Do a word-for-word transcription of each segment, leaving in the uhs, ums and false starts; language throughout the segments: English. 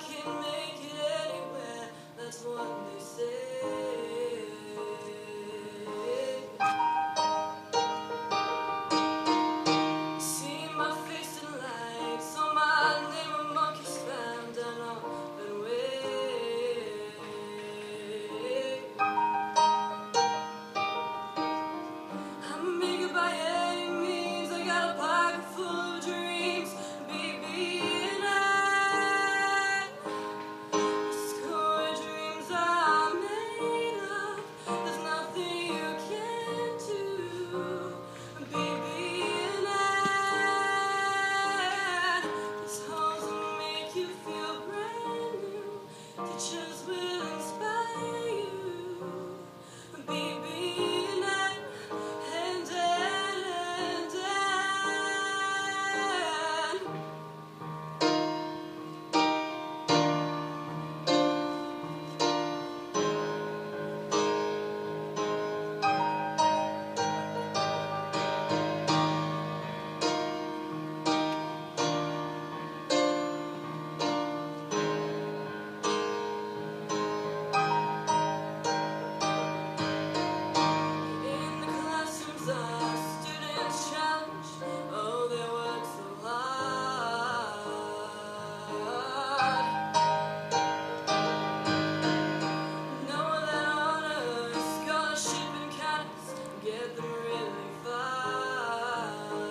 can make it anywhere, that's what they say. See my face in lights, on my name a monkey slammed down up and way. I'm making by any means, I got a pocket full of dreams, B B and N. Score dreams are made of, there's nothing you can't do, B B and N. These homes will make you feel brand new, teachers will inspire you, B B and N. And N, and N. In the classrooms our students challenge, oh, they work so hard. Know that honor, scholarship and kindness get them really far.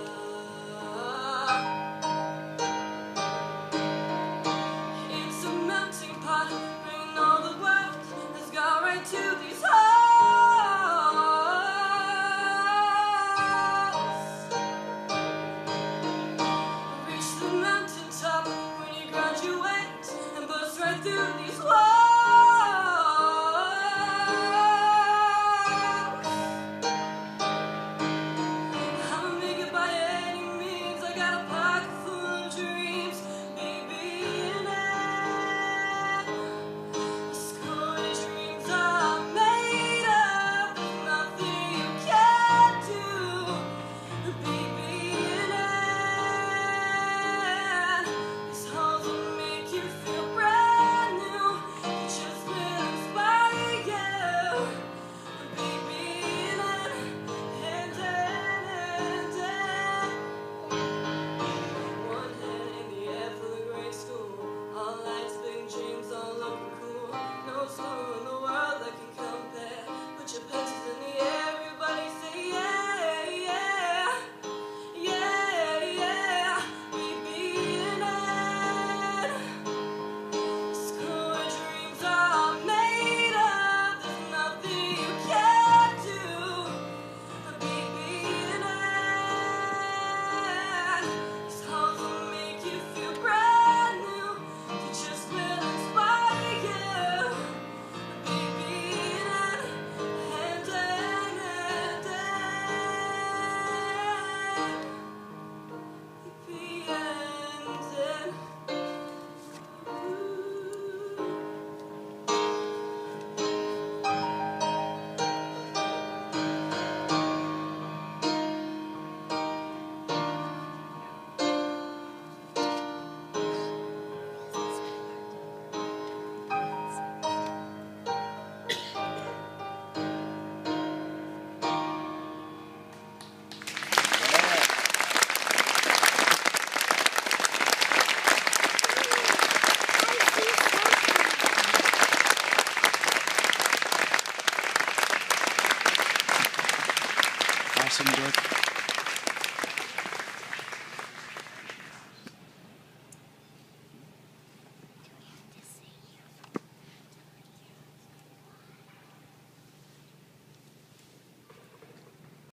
It's a melting pot, bringing all the wealth that's got right to these hearts. Reach the mountaintop when you graduate and bust right through these walls. I'ma make it by any means, I got a pocket full of dreams, B B and N. Score dreams are made of, there's nothing you can't do, B B and N. These halls will make you feel brand new, teachers will inspire you, B B and N. And N, and N. One hand in the air for the great school, all lights, big dreams, all looking cool. No school in the world that can compare. Put your pencils in the air, everybody say yeah, yeah, yeah, yeah, B B and N. School dreams are made of, there's nothing you can't do, B B and N. These halls will make you feel brand new, teachers will inspire you, B B and N. And N, and N. B B and N. Awesome, Brooke.